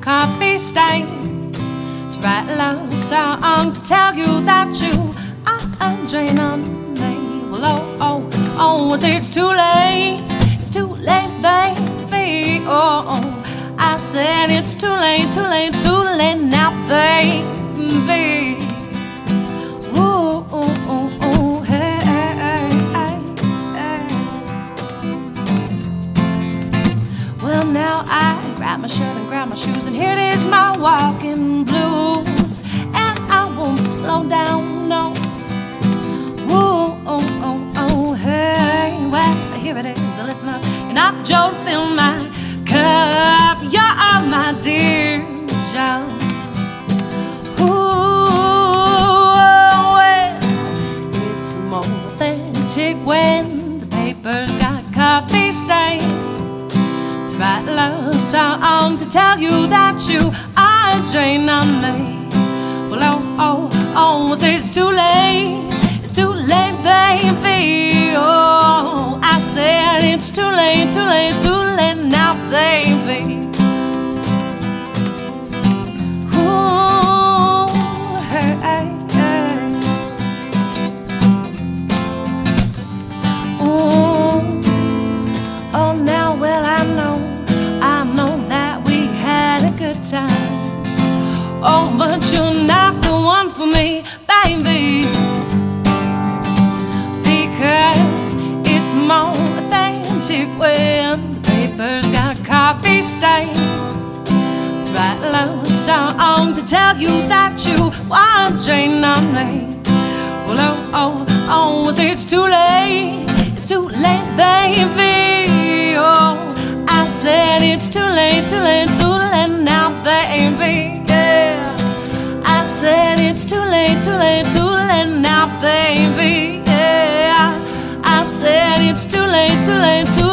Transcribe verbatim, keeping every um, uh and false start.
coffee stains to write a love song to tell you that you are a drain on me. Well, oh, oh, oh, was it's too late, it's too late, baby. Oh, oh, I said it's too late, too late, too late now, baby. Ooh, ooh, ooh, ooh, hey, hey, hey, hey. Well, now I grab my shirt and grab my shoes, and here it is, my walking blues, and I won't slow down, no. Ooh, oh, oh, oh, hey, well, here it is, listen up, and I've Joe to fill my cup. You're my dear John. When the paper's got coffee stains to write a love song to tell you that you are a drain on me. Well, oh, oh, oh, I said it's too late, it's too late, baby. Oh, I said it's too late, too late, too late now, baby. Ooh, hey, hey. Time. Oh, but you're not the one for me, baby, because it's more authentic when the paper's got coffee stains to write a love song to tell you that you are a drain on me. Well, oh, oh, oh, it's too late, it's too late, baby. Oh, I said it's too late, too late, too late now, baby, yeah. I said it's too late, too late, too late now, baby, yeah. I said it's too late, too late, too